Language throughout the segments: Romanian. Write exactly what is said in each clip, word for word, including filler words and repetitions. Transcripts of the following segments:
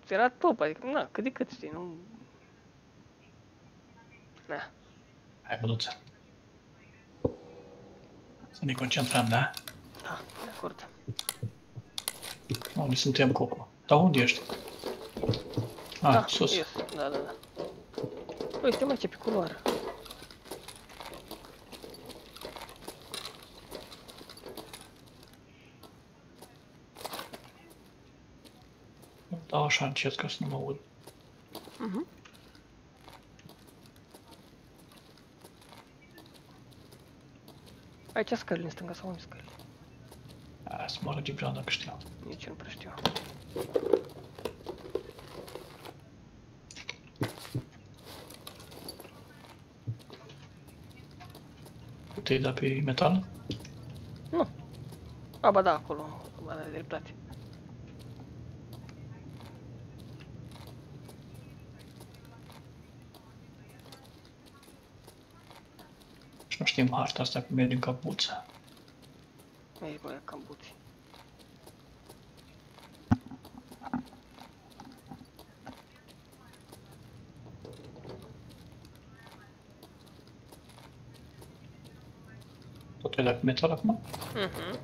Era top, adică, na, cât de cât, știi, nu... Na. Hai, băduță. Să ne concentrăm, da? Da, de acord. Unde suntem, Coco? Dar unde ești? Ah, Da, sus. yes, da, da, da. Uite, mă, ce pe culoare. Dau așa încet ca să nu mă aud. Mhm. Aici scările în stânga sau unde scările? Hai să moară Gibran dacă știu. Nici eu nu prea știu. Te-ai dat pe metal? Nu. A, ba da, acolo. Ba da, dreptate. Și nu știm harta asta cum merge în capuță. Ei, băi, cam buți. Tot ai dat pe metal acum? Mhm.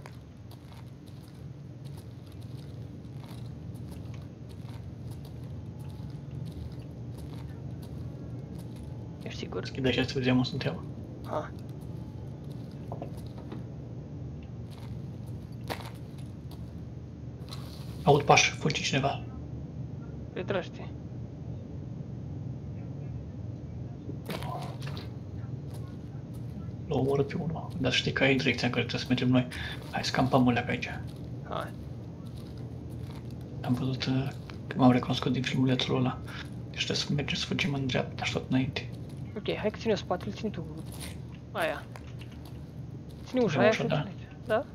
Ești sigur? Deschide așa să vedem unde suntem. Ha. Aud pași, fugi cineva. Retragi-te. L-a omorât pe unul. Dar știi că e direcția în care trebuie să mergem noi. Hai să campăm alea pe aici. Hai. Am văzut uh, că m-am recunoscut din filmulețul ăla. Deci trebuie să mergem să fugim în dreapta și tot înainte. Ok, hai că ține spatele, ține tu. Aia. Ține ușa Ține aia ușa, și da. aici. Da?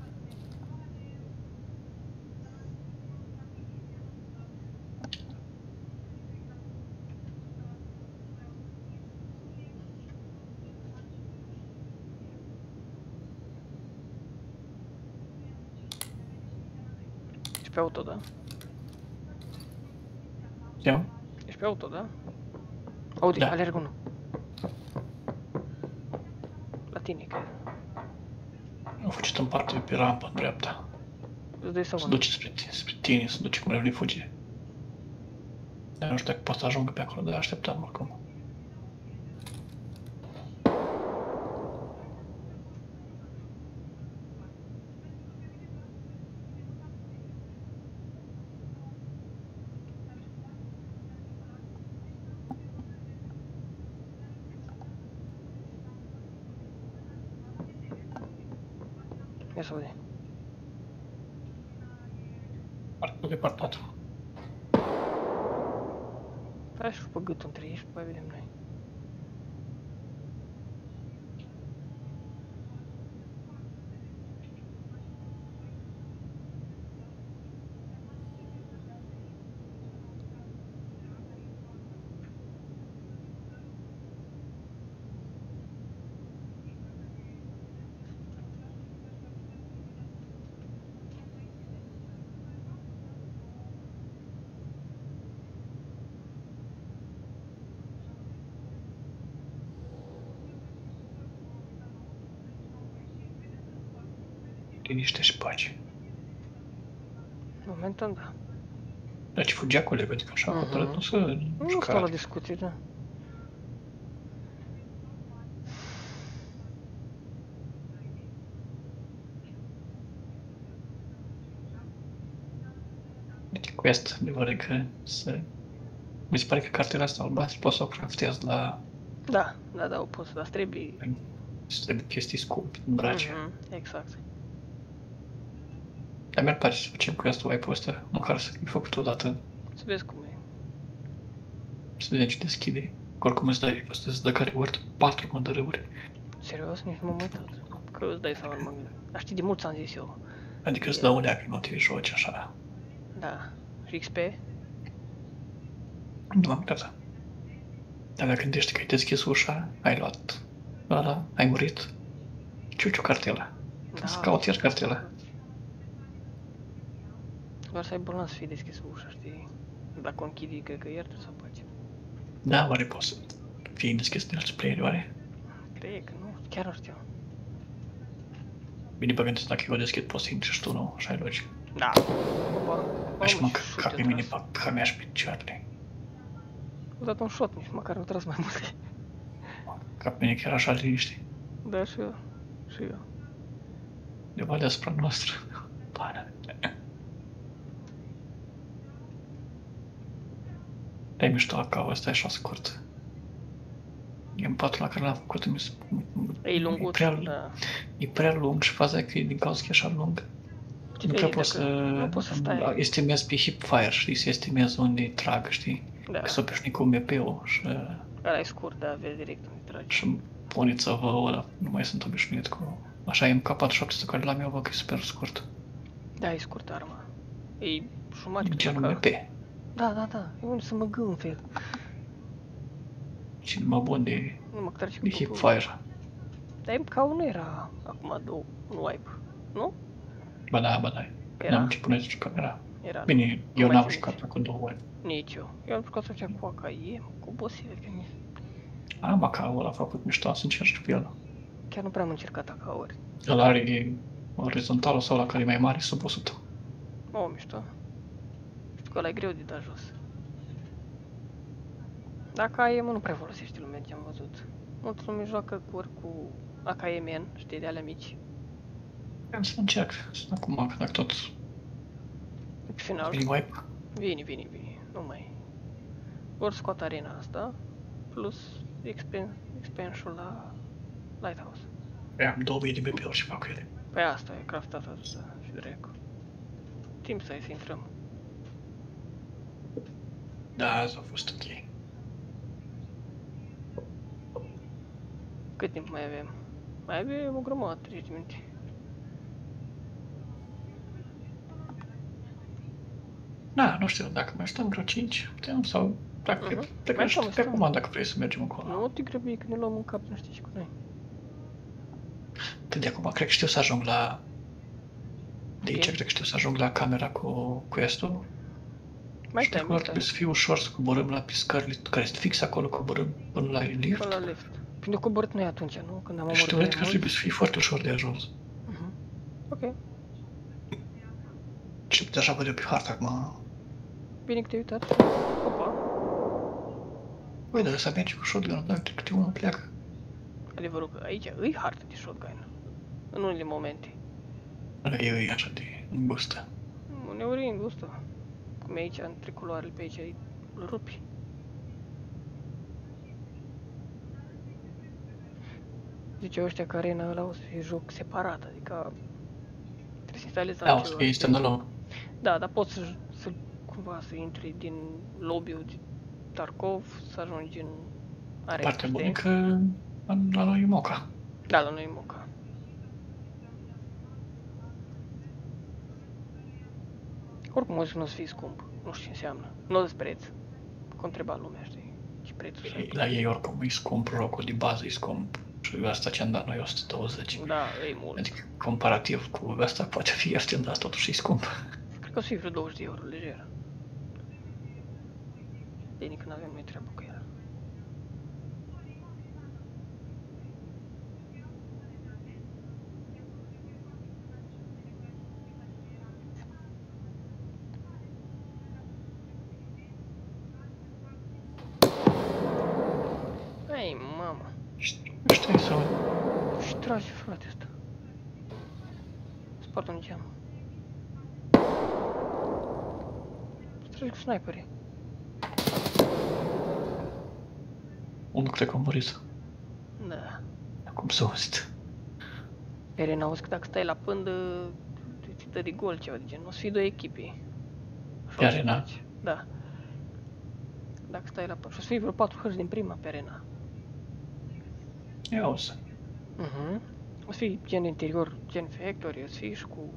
Ești pe auto, da? Eu? Ești pe auto, da? Audi, Da. alerg unul. La tine, cred. Am fugit în parte pe rampă, în dreapta. Îți dai Se sau duce spre tine, spre tine, se duce cum vrei fuge. Dar nu știu dacă pot să ajungă pe acolo, dar așteptam oricum. Ia să vedem. Parcă de partat. Hai și pe gâtul între ei și după aia vedem noi. Liniște și pace. Momentan, da. Dar ce fugea colegul, adică așa, Mhm. hotărât nu să Nu stau la jucare. discuții, da. Deci quest, adevărul că să... Mi se pare că cartela asta albastră poți să o craftezi la... Da, da, da, o poți, dar trebuie... Să trebuie chestii scumpe, îmbrace. Mhm, exact. Dar mi-ar place să facem quest-ul wipe-ul ăsta, măcar să fie făcut odată, Să vezi cum e. să vedem ce deschide. Oricum îți dai, ăsta îți dă care ori patru mă dă răuri. Serios? Nici nu m-am uitat. Că îți dai seama, nu mă gândesc. Dar știi, de mult ți-am zis eu. Adică îți dă o leacă, nu te joci așa. Da. Și X P? Nu m-am uitat. Dar dacă gândești că ai deschis ușa, ai luat ăla, ai murit, ciuciu cartela. Da. Să cauți iar cartela. Doar să ai balans să fie deschis ușa, știi? Dacă o închidi, cred că iar trebuie să o faci. Da, oare poți să fii deschis de alți playeri, oare? Cred că nu, chiar nu știu. Bine, băgându-ți dacă eu o deschid, poți să intri și tu, nu? Așa e logic. Da. Opa. Așa mă și șut cac pe i-a mine, tras. că mi-aș picioarele. Am dat un shot, nici măcar nu tras mai mult. Ca pe mine chiar așa liniște. Da, și eu. Și eu. Undeva deasupra noastră. Pana. E mișto acau, ăsta e așa scurt. Gameplay-ul la care l-am făcut mi se... E lunguț, e prea, da. e prea lung și faza e că e din cauza că e așa lung. Nu prea poți să... Nu poți să stai. Estimezi pe hipfire, știi? Să estimezi unde trag, știi? Da. Că s-o peșni cu M P-ul și... Ăla e scurt, da, vezi direct unde tragi. Și puneți-vă ăla, nu mai sunt obișnuit cu... Așa e M K patruzeci și șapte care l-am eu, văd că e super scurt. Da, e scurt arma. E jumătate cât Genul măcar. M P. Da, da, da. E unde să mă gânfel. Și numai bun de, Nu mă trage cu de băbăul. hipfire. Dar M K-ul nu era acum două, un wipe, nu? Ba da, ba da. Era. N-am început să jucam, era. Era. Bine, Nu eu mai n-am țin jucat cu două ori. Nici eu. Eu am jucat așa cu A K E, cu bosile, că mi Am A K-ul ăla a făcut mișto, să încerci cu el. chiar nu prea am încercat A K-uri. El are orizontalul sau la care e mai mare, sub o sută. O, mișto. Știu că ăla e greu de dat jos. Dacă A E M nu prea folosește lumea, ce am văzut. Multă lume joacă cu ori cu A K E M, știi, de alea mici. Am să încerc, să acum, dacă tot Pe final, vine wipe. vine, vine, vine, nu mai. Ori scot arena asta, plus expen expansion la Lighthouse. Eu am două mii de B P-uri și fac cu ele. Păi asta e craftat asta și dracu. Timp să să intrăm. Da, azi a fost ok. Cât timp mai avem? Mai avem o grămadă, treizeci de minute. Da, nu știu, dacă mai stăm vreo cinci, putem, sau dacă Mhm. te Mai găsești stăm, pe stăm. comandă dacă vrei să mergem acolo. Nu te grăbi că ne luăm în cap, nu știi și cu noi. Că de acum cred că știu să ajung la... De aici Ok. cred că știu să ajung la camera cu quest-ul. Mai Și de stai, acolo mai trebuie stai. să fie ușor să coborâm la piscările care sunt fix acolo, coborâm până la lift. Până la lift. Când o coborât noi atunci, nu? Când am omorât Și teoretic mai trebuie mult. să fie foarte ușor de ajuns. Mhm. Ok. Și așa văd eu pe hartă acum. Bine că te-ai uitat. Opa. Băi, dar să mergi cu shotgun-ul, dar câte unul pleacă. Adevărul că aici îi hartă de shotgun. În unele momente. E, e așa de îngustă. Uneori e îngustă. Cum e aici, între culoarele pe aici, îi rupi. Ziceau ăștia că arena ăla o să fie joc separat, adică trebuie să instalezi Da, o să altceva. fie standalone. Da, dar poți să, să cumva să intri din lobby-ul de Tarkov, să ajungi în arena, Partea bună e știi? că la noi e moca. Da, la noi e moca. Oricum o să nu o să fie scump, nu știu ce înseamnă. Nu o să preț. Că o întreba lumea, știi? Ce prețul să La ei oricum e scump, jocul de bază e scump. Și asta ce-am dat noi o sută douăzeci. Da, e mult. Adică comparativ cu asta poate fi ieftin, dar totuși e scump. Cred că o să fie vreo douăzeci de euro, lejer. Bine că n-avem noi treabă cu el. Ai, mama. Știi sau... Și trage, frate, ăsta. Spart un geam. Trage cu sniperii. Unul cred că a murit. Da. Acum s-a auzit. Irene, auzi că dacă stai la pândă, ți dă de gol ceva de gen. O să fie două echipe. Așa Pe o să arena? faci. Da. Dacă stai la pândă. Și o să fie vreo patru hărți din prima pe arena. Ia auzi. Mhm. O să fie gen interior, gen factory, o să fie și cu...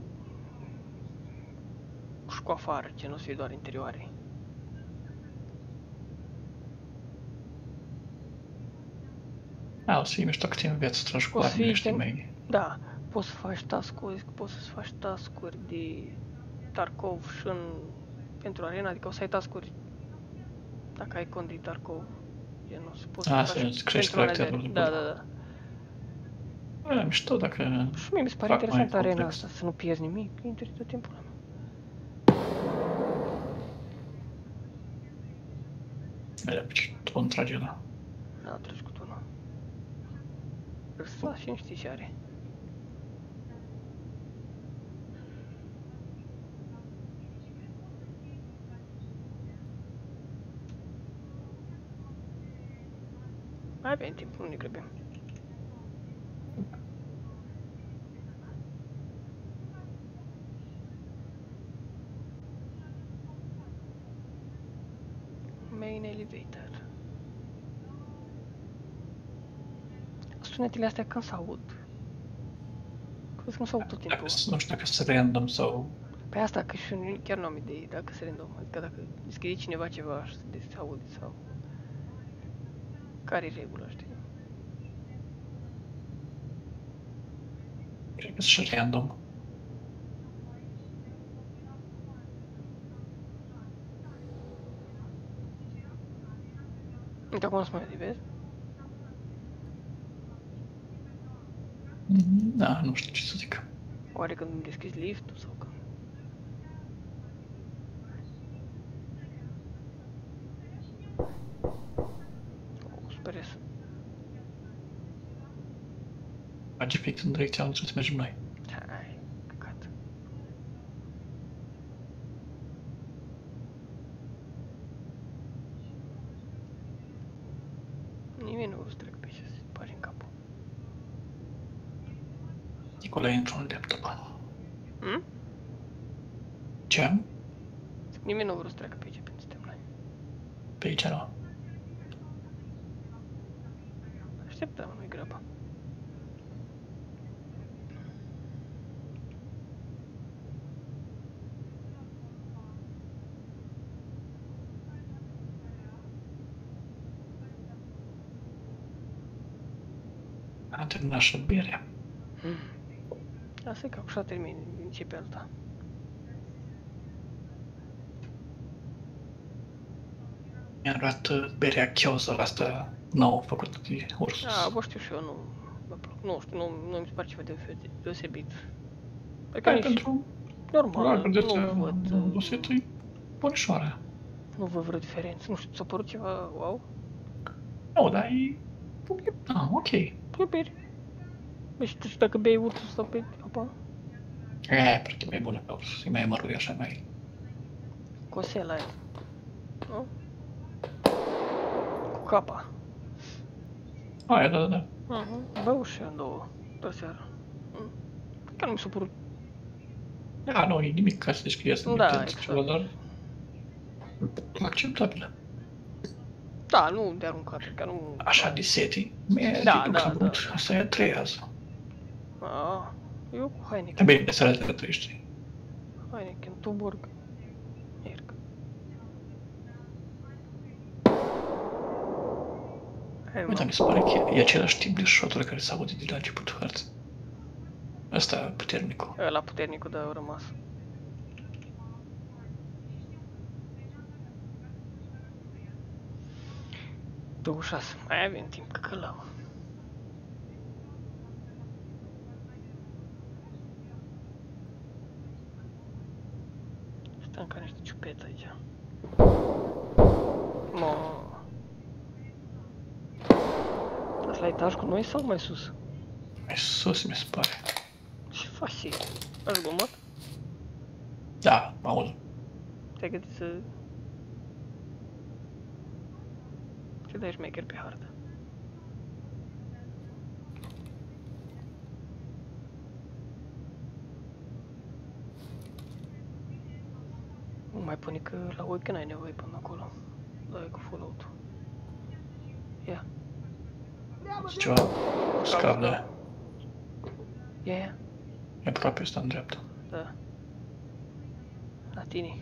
și cu afară, gen o să fie doar interioare. A, o să fie mișto că te înveți să tragi cu O să armele, fie știi, gen- mai... Da, poți să faci task-uri, poți să faci task-uri de Tarkov și în... pentru arena, adică o să ai task-uri Dacă ai cont de Tarkov, e nu se poți A, să să faci crești pentru caracterul manageri. de Da, bun. da, da. E, mișto dacă Și mie mi se pare fac mai interesant arena complex. asta, să nu pierzi nimic, intri tot timpul ăla. E, tot îmi trage la. N-a trecut unul. Îl sta și nu știi ce are. Mai avem timp, nu ne grăbim. Main elevator. Sunetele astea când s-aud? Crezi că nu s-aud tot Dacă, timpul. nu știu dacă sunt random sau... Pe asta, că și eu chiar nu am idei dacă se random. Adică dacă deschide cineva ceva și se aude sau... Care-i regula, știi? Cred că sunt random. Uite, acum nu se mai aude, vezi? Da, nu știu ce să zic. Oare când deschizi liftul sau când... O, sperez. Face fix în direcția unde trebuie să mergem noi. Hai, căcat. Nimeni nu îți trec pe ce se pare în capul. Nicolae intră în laptop. Hm? Ce? Nimeni nu vreau să treacă pe aici pentru suntem noi. Pe aici nu. Așteptăm, nu-i grabă. Am terminat și berea. Asta e că așa termin, începe alta. Mi-am luat uh, berea Chioză, asta nouă făcută de Ursus. A, bă, știu și eu, nu... mă plac. Nu știu, nu, nu mi se pare ceva de deosebit. Adică Păi, nici pentru normal, lager de nu văd... uh, osetă e bunișoară. Nu văd vreo diferență, nu știu, ți-a părut ceva wow? Nu, dar e... Ah, ok. E, E bine. Bă, și tu știi dacă bei ursul sau pe apa? pentru că e mai bună pe Ursus. E mai mărui așa, mai... Cosela aia. Nu? Cu capa. Aia, da, da, da. Mhm. Beau și eu în două, pe seară. Mm. Chiar nu mi s-a părut. Da, nu, e nimic ca să descrie asta, Da, intenț, exact. ceva, dar... acceptabilă. Da, nu de aruncat, chiar nu... Așa de seti. Mie, Da, da, da, da, da. Asta e a treia azi. Ah, eu cu E Heineken. bine, de seara de trăiești. Heineken, Tuborg. Merg. Hai, Uite, mă. mi se pare că e același tip de shot-uri care s-au audit de la începutul hărții. Ăsta puternicul. Ăla puternicul, da, a rămas. douăzeci și șase. Mai avem timp, că călăm. Stăm ca niște ciupeți aici. Mă. Ați la etaj cu noi sau mai sus? Mai sus, mi se pare. Ce faci? Ați zgomot? Da, mă aud. Te-ai gândit să... Ce dai șmecher pe hartă? Nu mai pune că la voi că n-ai nevoie până acolo. Dai cu Fallout. Ia. Zice ceva? Scap de... Ia, ia. E aproape ăsta în dreapta. Da. La tine.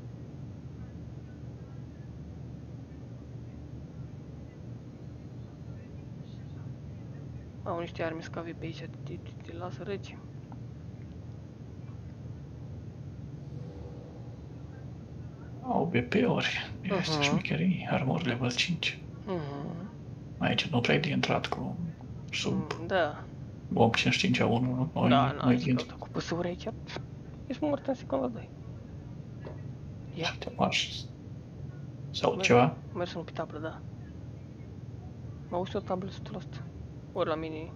Au niște arme scavi pe aici, te, te, te lasă rece. Au B P-uri. Este Mhm. șmecherii. Armor level cinci. Mhm. Aici nu prea e de intrat cu sub Mm, Da. opt cincizeci și cinci A unu. Da, Noi, nu, noi ai ce din căuta cu păsăuri aici. Ești mort în secunda doi. Ia, să te marși. Sau Merg. ceva. mergi pe tablă, da. Mă auzi o tablă o sută la sută. Ori la mine.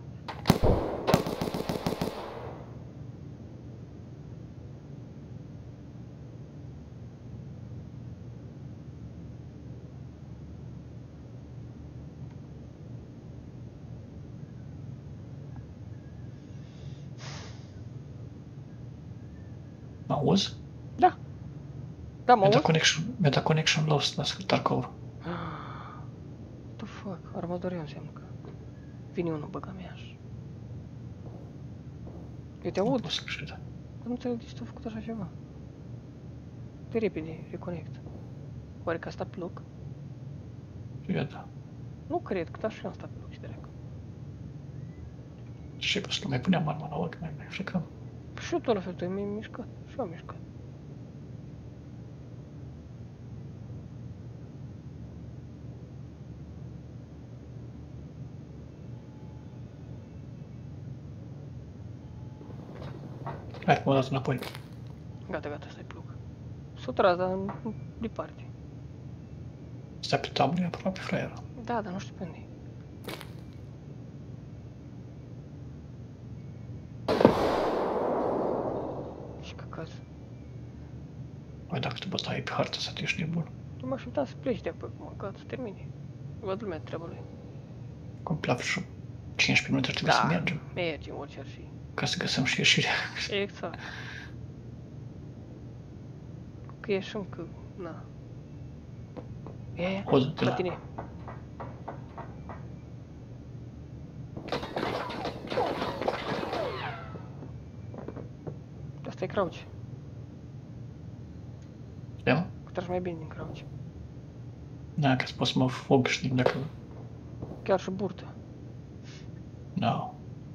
Mă auzi? Da. Da, mă Mi-a dat auzi? connection, mi-a dat connection lost la Tarkov. What the fuck? Armadoria înseamnă că... Vine unul, băga mea așa. Eu te Nu aud. pot să cred. Nu înțeleg de ce tu-a făcut așa ceva. De repede, reconnect. Oare că a stat pe loc? Cred. Nu cred, că da și eu am stat pe loc și dracu. Și pe să mai puneam arma la ochi, mai mai frecăm. Și eu tot la fel, tu mi-ai mișcat. Și eu am mișcat. Hai, m-a dat înapoi. Gata, gata, stai pe loc. S-o tras, dar în- în- departe. Stai pe tablă, e aproape fraierul. Da, dar nu știu pe unde e. Și căcaz. Mai dacă te bătaie pe hartă să te ești nebun. Nu mă așteptam să pleci de acolo, acum, gata, să termine. Văd lumea treaba lui. Cum plaf și cincisprezece minute trebuie să mergem. mergem, orice ar fi. Ca să găsim și ieșirea. Exact. Că ieșim că... Na. Ia, ia, Hodă de la la... tine. Asta e crouch. Da? Că tragi mai bine din crouch. Da, ca să pot să mă fug și dacă... Chiar și burtă. No.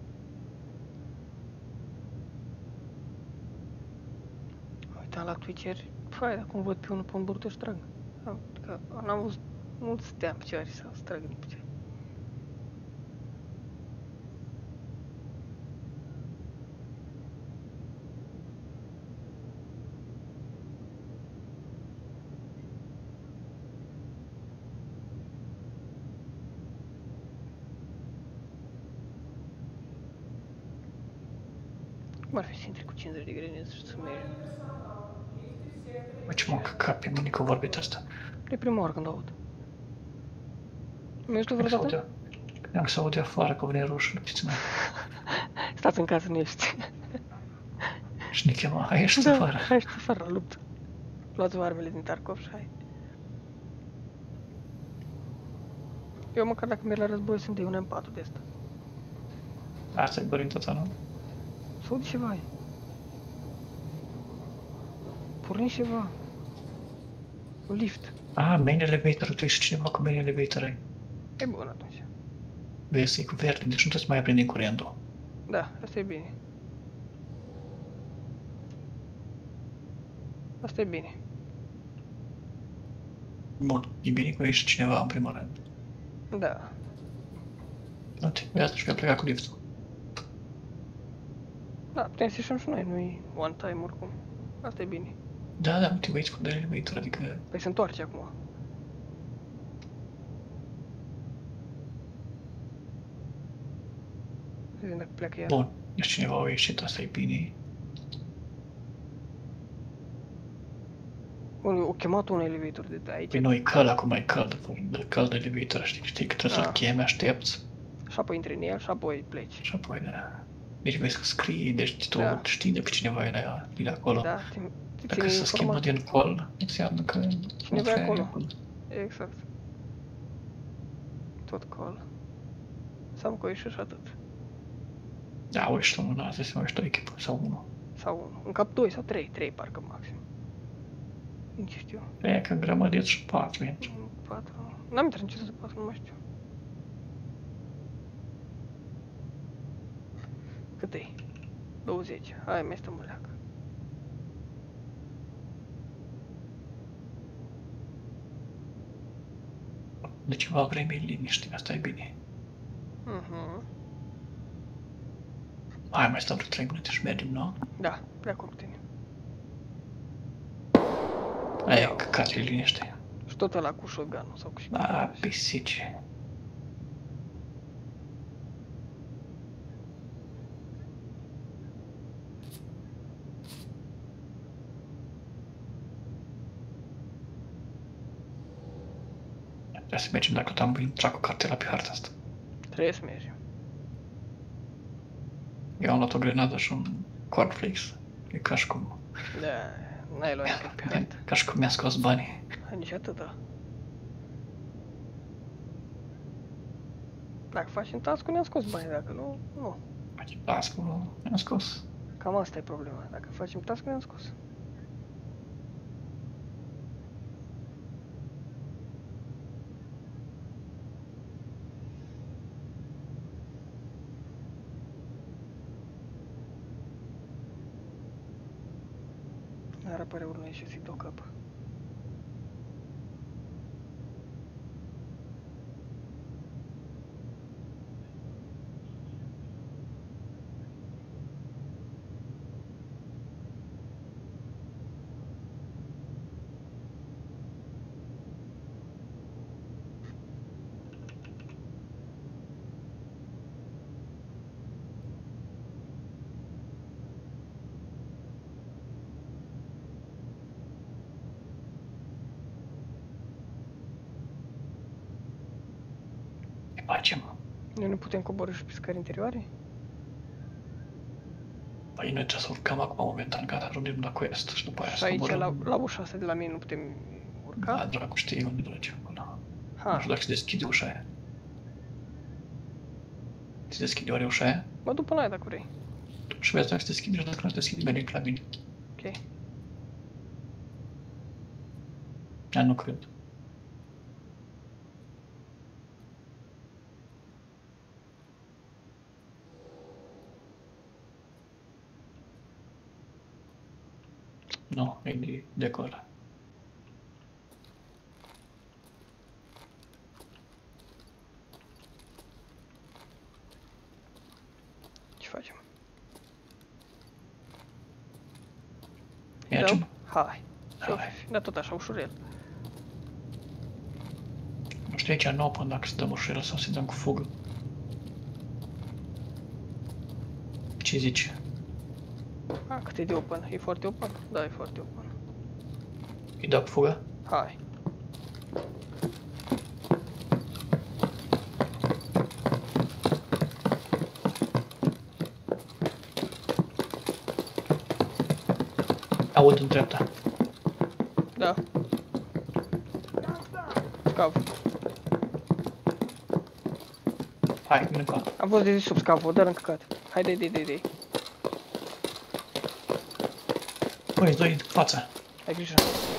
Mă uitam la Twitch-eri. Fai, dar cum văd pe unul pe un burtă și trag. Am- Că n-am văzut... Nu stătea în picioare să să tragă din picioare. Cum ar fi să intri cu cincizeci de grenezi și să mergi? Bă, ce m-am căcat pe mine că vorbit asta. De prima oară când aud. Mi-ai tu Credeam că vreodată? s-audea- Credeam că se afară, că vine rușul, ptiță mea. Stați în casă, nu ești. Și ne chema, hai ieși Da, afară. hai și afară la luptă. Luați-vă armele din Tarkov și hai. Eu măcar dacă merg la război sunt de un M patru de asta. Asta e dorința ta, nu? Să aud ceva. Porni ceva. Un lift. Ah, main elevator, tu ești cineva cu main elevator ai. E bun atunci. Vezi, e cu verde, deci nu trebuie să mai aprindem curentul. Da, asta e bine. Asta e bine. Bun, e bine că ești cineva în primul rând. Da. Uite, iată și eu plecat cu liftul. Da, putem să ieșim și noi, nu-i one time oricum. Asta e bine. Da, da, uite, uiți cu de elevator, adică... Păi se întoarce acum. Să vedem dacă pleacă iar. Bun, ești cineva a ieșit, asta e bine. Bun, o chemat un elevator de aici. Păi noi căl acum e căld, căld elevator, știi, știi că trebuie să-l Ah. chemi, aștepți. Și apoi intri în el și apoi pleci. Și apoi, da. Deci vezi că scrie, deci tu Da. știi de pe cineva e la, e la acolo. Da, te, te Dacă ține se schimbă informat. din call, înseamnă că... Cineva e nu acolo. acolo. Exact. Tot call. Sau că ieși și atât. Da, uite, unul, asta se mai o echipă, sau unul. Sau unul. În cap doi sau trei. Trei parcă maxim. Nici știu. E că grămădit și patru intru. Patru. N-am intrat niciodată patru, nu mai știu. Cât e? douăzeci. Hai, mai stăm o leacă. De ceva vreme e liniște, asta e bine. Mhm. Hai, mai stau vreo trei minute și mergem, nu? Da, pleacă cu tine. Aia e Iau. căcat, e liniște. Și tot ăla cu shotgun-ul sau cu A, shotgun. pisici. Trebuie să mergem dacă tot am intrat cu cartela pe harta asta. Trebuie să mergem. Eu am luat o grenadă și un cornflakes. E ca și cum... Da, n-ai luat nimic pe hartă. Ca și cum mi-a scos banii. Nici atâta. Dacă facem task-ul, ne-am scos bani, dacă nu, nu. Facem task-ul, mi-am scos. Cam asta e problema. Dacă facem task-ul, ne-am scos. Ar apărea urmă și să-i dau cap. Ce facem? Noi nu putem coborî și pe scări interioare? Păi noi trebuie să urcăm acum momentan, gata, ajungem la quest și după aia Și să aici, coborâm. la, la ușa asta de la mine, nu putem urca? Da, dracu știe unde duce acolo. Ha, Nu știu dacă se deschide ușa aia. Se deschide oare ușa aia? mă duc până la ea dacă vrei. Și vezi dacă se deschide și dacă nu se deschide, mergem la mine. Ok. Dar nu cred. Nu, e de, de acolo. Ce facem? Mergem? Hai. Ce-o Hai. fi? Da, tot așa, ușurel. Nu știu aici nu până dacă să dăm ușurel sau să dăm cu fugă. Ce zici? Ah, cât e de open? E foarte open? Da, e foarte open. Îi dau cu fugă? Hai. Aud în dreapta. Da. Scav. Hai, vine cu altă. Am fost de sub scavul, dar încăcat. Haide, de, de, de. Băi, doi în fața. Ai grijă.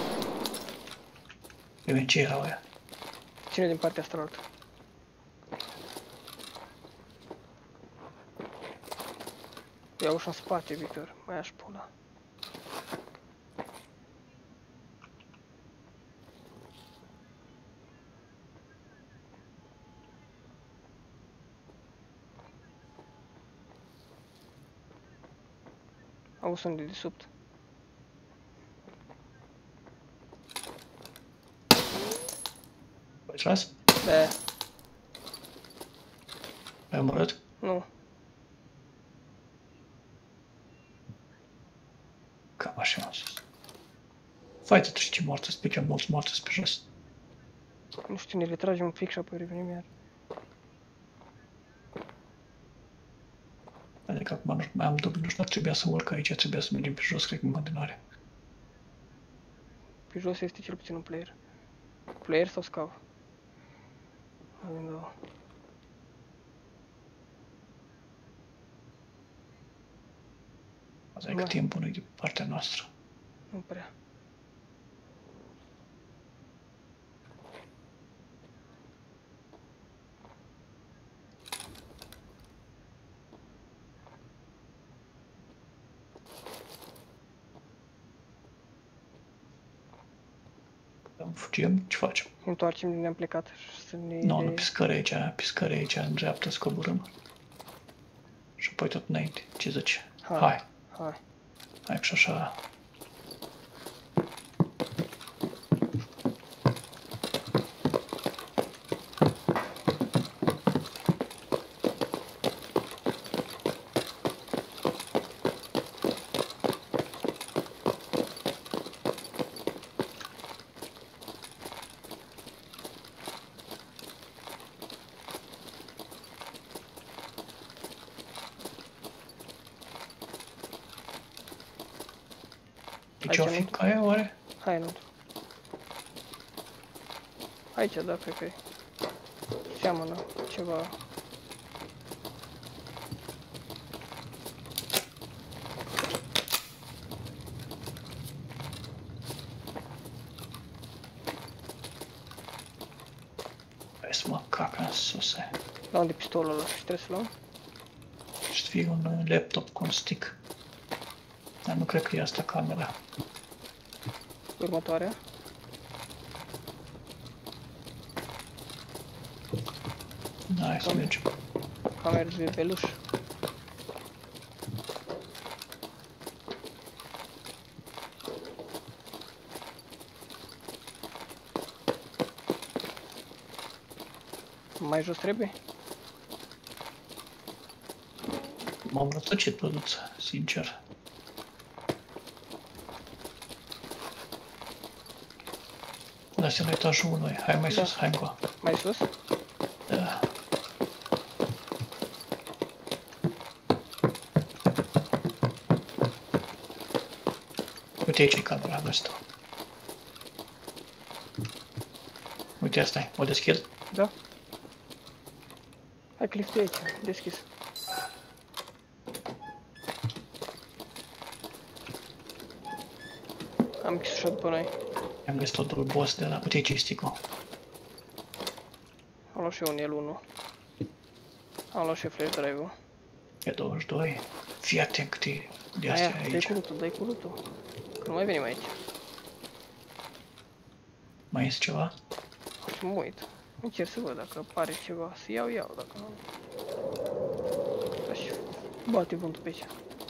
Bine, ce erau aia? Ține din partea asta la altă. Ia ușa în spate, Victor. Mai aș pula. Auzi unde de sub. Băi, tras? Da. Ai omorât? Nu. Cam așa am zis. Fai-te tu și ce moarte, spică mulți moarte pe jos. Nu știu, ne retragem un pic și apoi revenim iar. Adică acum nu mai am dubii, nu știu, dar trebuia să urc aici, trebuia să mergem pe jos, cred că în continuare. Pe jos este cel puțin un player. Player sau scav? Avem două. Asta e că timpul nu e de partea noastră. Nu prea. Dăm fugim? Ce facem? Ne întoarcem de unde am plecat și să ne... Nu, nu, pe scări aici, pe scări aici, în dreapta, să coborâm. Și apoi tot înainte. Ce zici? Hai. Hai. Hai. Hai și așa. Deci o fi caia oare? Hai, nu. Aici, da, cred că e. Seamănă ceva. Hai să mă cac în sus. La unde e pistolul ăla? Și trebuie să luăm? Și fie un laptop cu un stick. Dar nu cred că e asta camera. Următoarea. Da, hai să mergem. Camera de beluș. Mai jos trebuie? M-am rătăcit produță, sincer. Asta e la etajul unu. Hai mai Da. sus, hai încoa. Mai sus? Da. Uite aici e camera, am găsit-o. Uite asta e, o deschid? Da. Hai că liftul e aici, deschis. Am închis ușa după noi. Am găsit tot boss de la... Uite aici e stick-ul. Am luat și eu un el unu. Am luat și flash drive-ul. E douăzeci și doi. Fii atent câte de astea Aia, dai aici. cu lutul, dai cu lutul. Că nu mai venim aici. Mai este ceva? O să mă uit. Încerc să văd dacă apare ceva. Să iau, iau, dacă nu... Da, și bate vântul pe aici.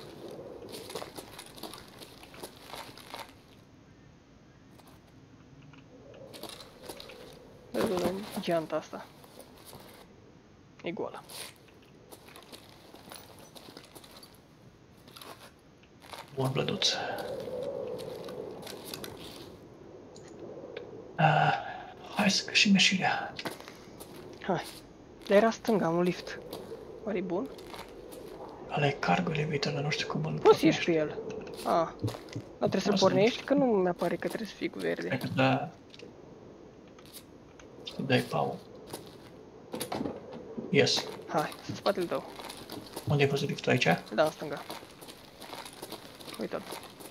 Vedem geanta asta. E goală. Bun, blăduț. Uh, hai să găsim ieșirea. Hai. Dar era stânga, un lift. Oare e bun? Ăla e cargo elevator, dar nu știu cum îl Poți să ieși pornești. pe el. Ah. Dar trebuie să-l Asta nu pornești, că nu mi-apare că trebuie să fii cu verde. Cred că da... Să dai pau. Yes. Hai, în spatele tău. Unde ai văzut liftul aici? Da, în stânga. Uite-l.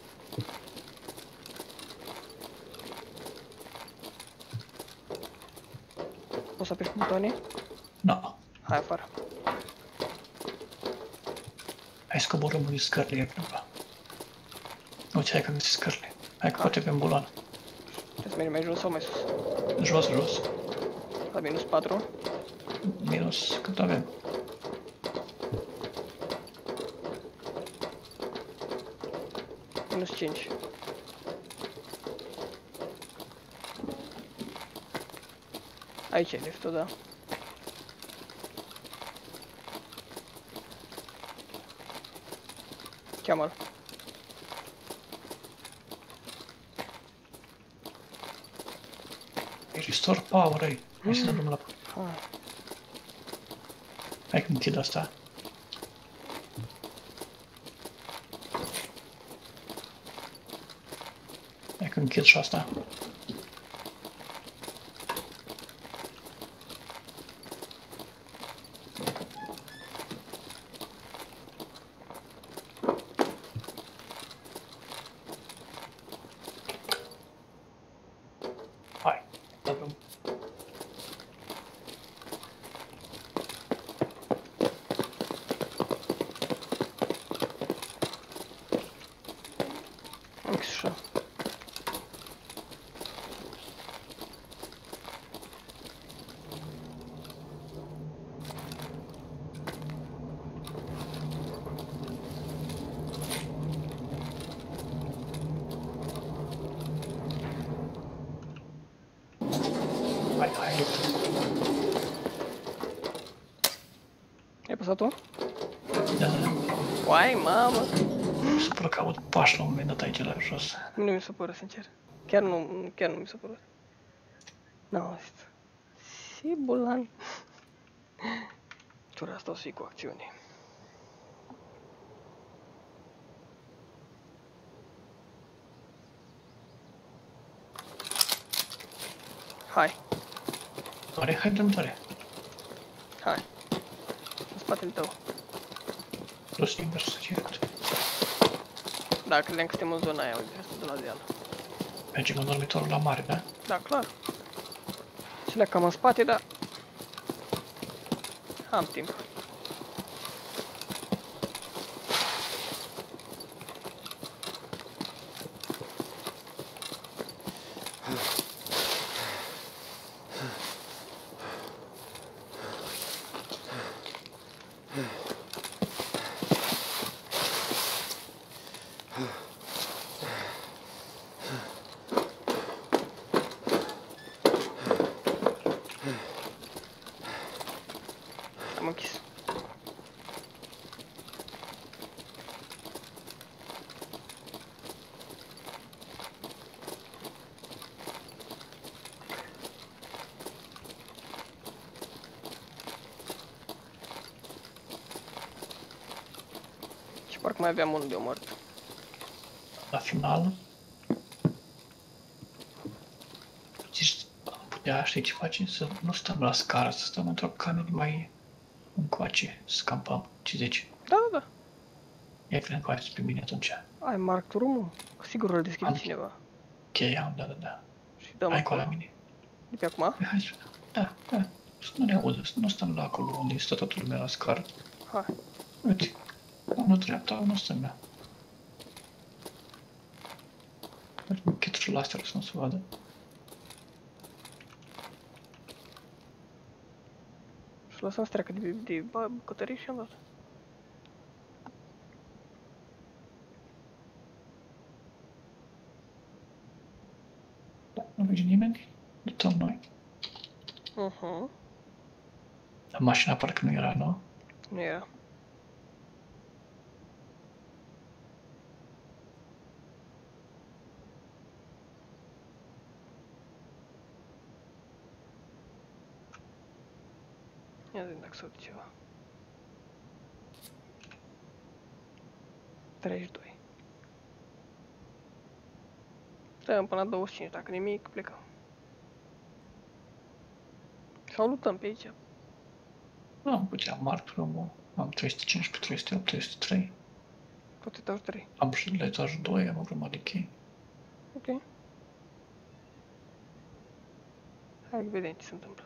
Poți să apeși pe butoane? Nu. Hai afară. Hai să coborâm unii scările acolo. Uite, hai că am găsit scările. Hai că poate avem bulan. Trebuie să mergem mai jos sau mai sus? Jos, jos. La minus patru. Minus cât avem? Minus cinci. Aici e liftul, da. Cheamă-l. E restore power, ai. Hai să ne dăm la... Hai. Hai că închid asta. Hai că închid și asta. Hai, la drum. Am închis ușa. Hai, hai, luptă. Ai păsat tu? Da, da, da. Uai, mamă! Mi s-a părut că aud pași la un moment dat aici la jos. Nu mi s-a părut, sincer. Chiar nu, chiar nu mi s-a părut. N-am auzit. Sibulan. Tura asta o să fie cu acțiune. Hai, Doare, hai, dăm doare. hai. În spatele tău. Los invers, direct. Da, credeam că suntem în zona aia, uite, asta de la deal. Mergem în dormitorul la mare, da? Da, clar. Și le cam în spate, dar... Am timp. Am închis. Și parcă mai aveam unul de omorât. La final. Zici, am putea, știi ce facem? Să nu stăm la scară, să stăm într-o cameră mai încoace, să scampăm. Ce zici? Da, da, da. Ia cred că ai spre mine atunci. Ai mark room-ul? Sigur îl deschide Am. cineva. Cheia am, da, da, da. Și dăm Hai cu acolo. la mine. De pe acum? Păi hai să... Da, da. Să nu ne audă, să nu stăm la acolo unde stă toată lumea la scară. Hai. Uite, unul dreapta, unul stânga. Mergem cheturile astea să nu se vadă. Și lăsăm să treacă de, de bucătărie și am dat. Da, nu vede nimeni. Luptăm noi. Uh-huh. Mașina parcă nu era, nu? Nu era. Ia zi dacă s-o ceva. treizeci și doi. Stăm până la douăzeci și cinci, dacă nimic, plecăm. Sau luptăm pe aici. Nu am putea marc drumul. Am trei sute cincisprezece, trei sute opt, trei sute trei. Tot etajul trei. Am și la etajul doi, am o grămadă de chei. Ok. Hai că vedem ce se întâmplă.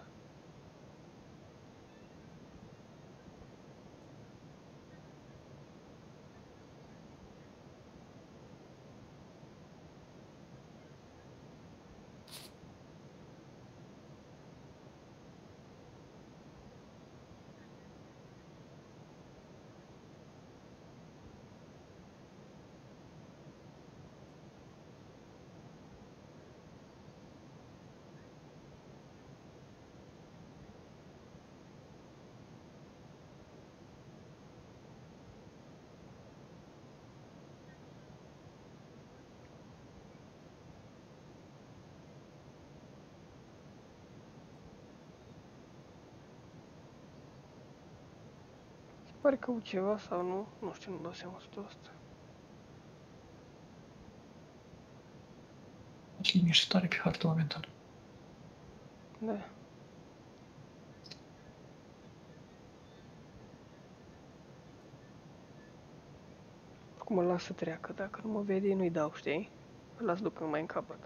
Pare că au ceva sau nu, nu știu, nu dau seama o sută la sută. Îți liniște tare pe hartă momentan. Da. Acum îl las să treacă, dacă nu mă vede, nu-i dau, știi? Îl las ducă mai în capăt.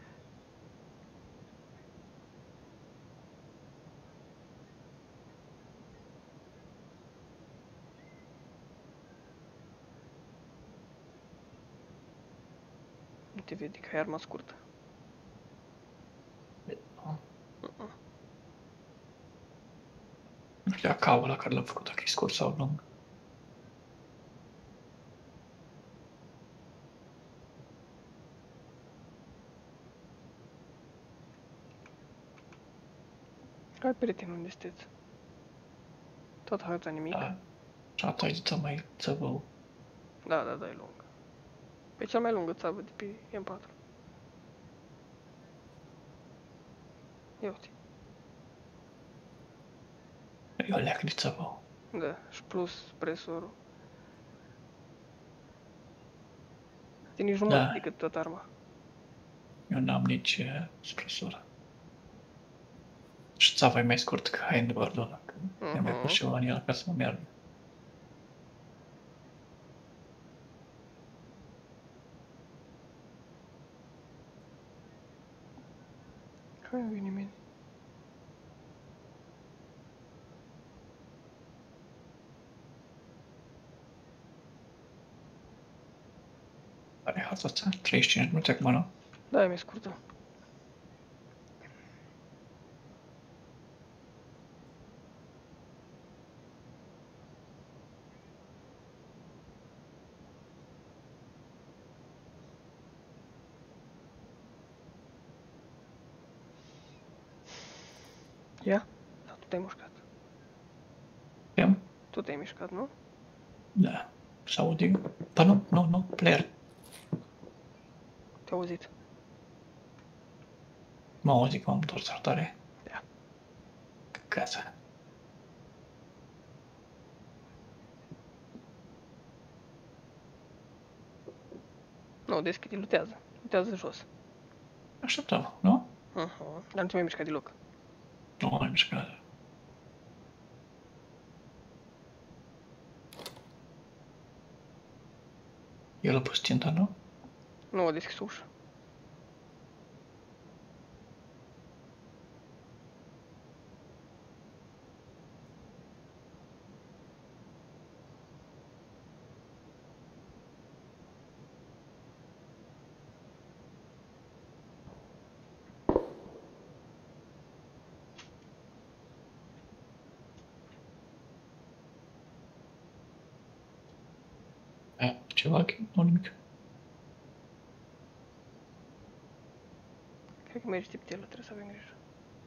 Nu te vede că ai arma scurtă. Uh-uh. Nu știu caul la care l-am făcut, dacă e scurt sau lung. Hai, prieten, unde sunteți? Tot harta nimic. Da. Și ata e de cea mai țăvău. Da, da, da, e lung. Pe cel mai lungă țavă de pe M patru. Ia uite. E o leacă de țăvău. Da, și plus presorul. E nici jumătate Da. decât tot arma. Eu n-am nici uh, spresură. Și țava e mai scurt ca handboard-ul ăla. Că mi-am mai pus ceva în el ca să mă meargă. Hai, nu vine nimeni. Are harta asta? treizeci și cinci de minute acum, nu? Da, e mai scurtă. Ia? Da, tu te-ai mușcat. Am? Tu te-ai mișcat, nu? Da. S-aude? Ba nu, nu, nu, player. Te-ai auzit. Mă auzi că m-am întors tare. Da. Casa. Nu, deschide, lutează. Lutează jos. Așteptăm, nu? Uh-huh. Dar nu te mai mișca deloc. Nu am mișcat. El a pus ținta, nu? Nu, a deschis ușa. E, ceva, nu nimic. Cred că mergi tiptelul, trebuie să avem grijă.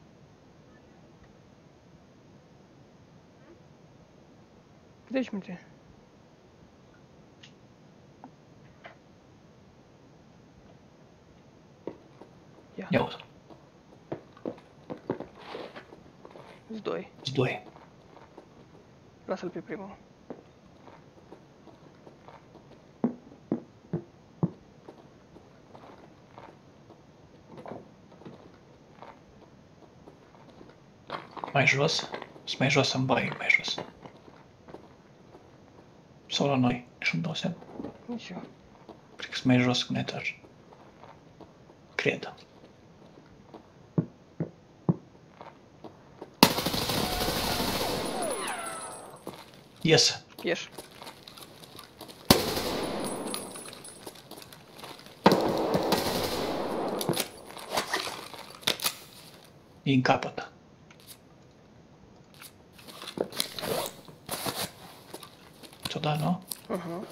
Deci, minute. Ia. Ia uite, Îți doi. sunt doi. Lasă-l pe primul. Mai jos? Sunt mai jos în baie, mai jos. Sau la noi, nici nu dau seama. Nici eu. Cred că sunt mai jos cu un etaj. Cred. Ies. Ieși. E în capăt. Ți-o da, nu? Uh-huh.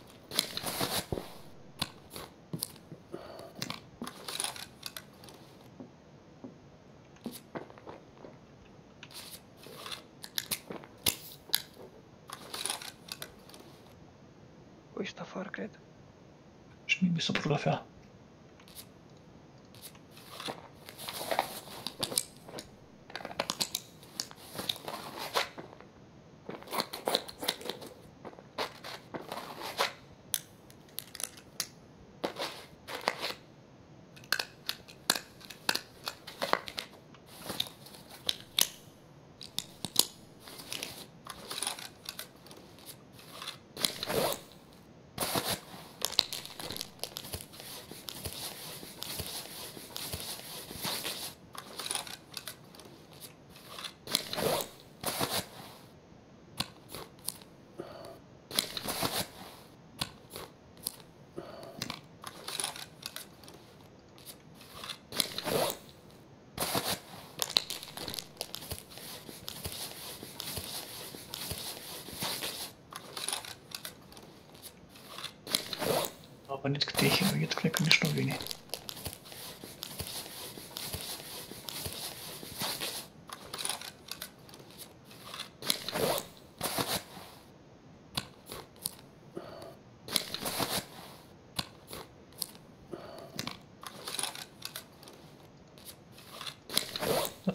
Uite afară, cred. Și mie mi s-a părut la fel. A venit câte e hiruit, cred că nici nu vine.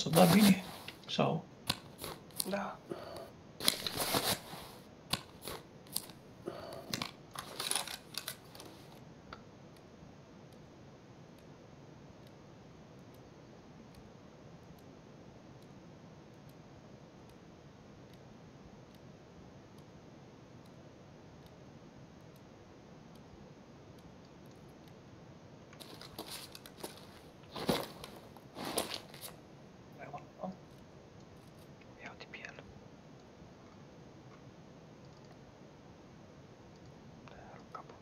S-a dat bine? Sau? Da. Ia uite pe el. Da, rup capul.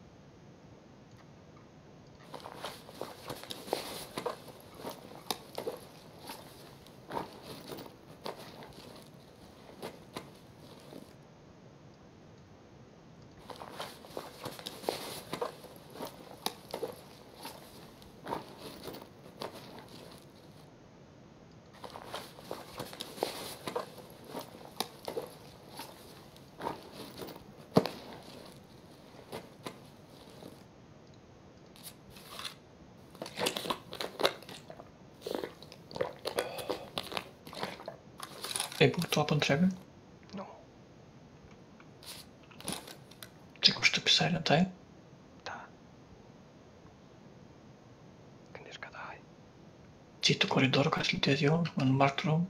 Ai băut o apă întreagă? Nu. Ți-ai cuștă pe Silent Eye? Da. Când ești gata, hai. Ții tu coridorul ca să litez eu în Marked Room?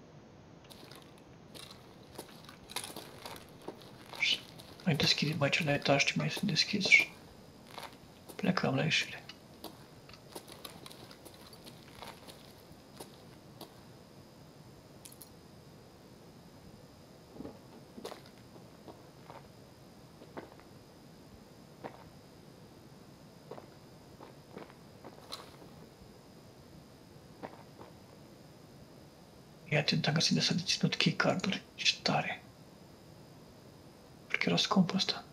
Mai deschide mai cel la etaj ce mai sunt deschis și plecăm la ieșire. E atent, am găsit de s-a deținut keycard-uri. Ce tare. Cred că era scump ăsta.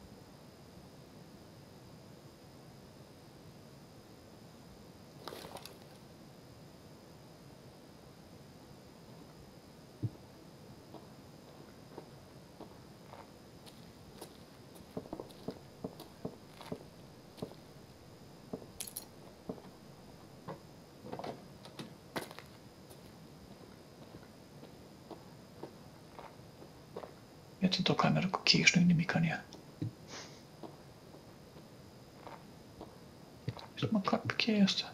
E atent o cameră cu cheie și nu-i nimic în ea. Să mă cac pe cheia asta.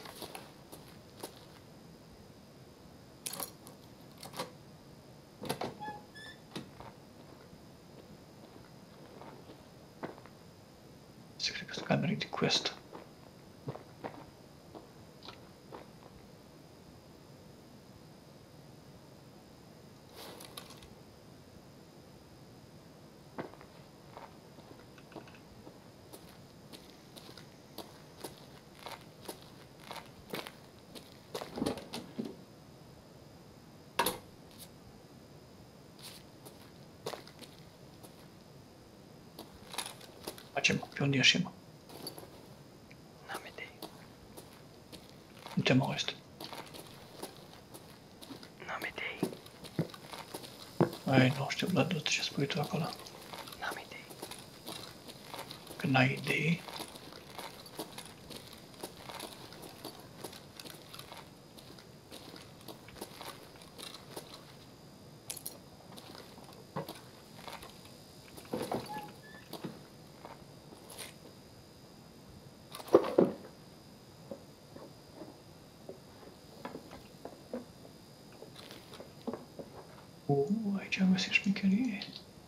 Se cred că sunt camere de quest. Facem, pe unde ieșim? N-am idei. Uite mă ăsta. N-am idei. Ai, nu știu, Vlad, ce spui tu acolo? N-am idei. Că n-ai idei. Uh, aici am găsit șmecherie.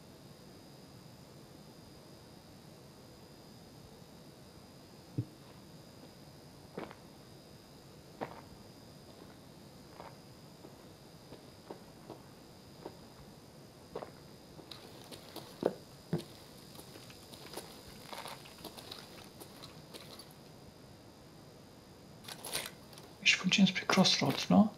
Ești funcționăm spre Crossroads, nu?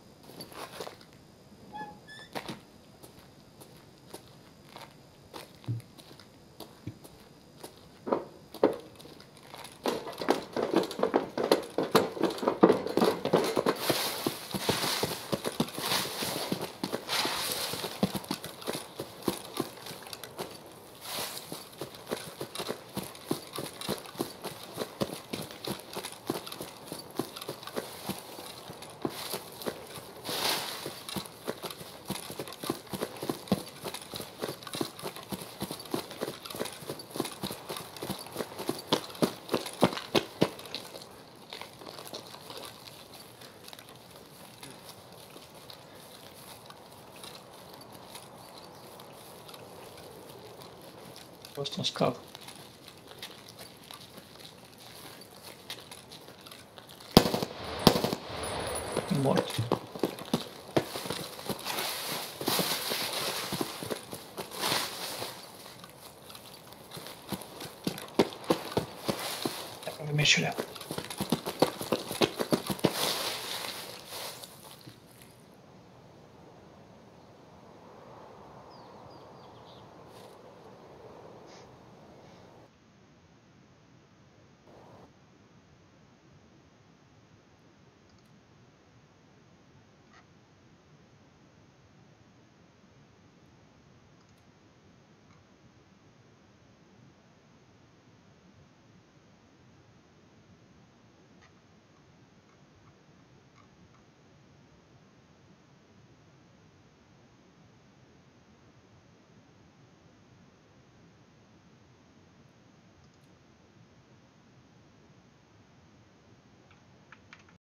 fost un scap. E mort. Dacă avem și alea.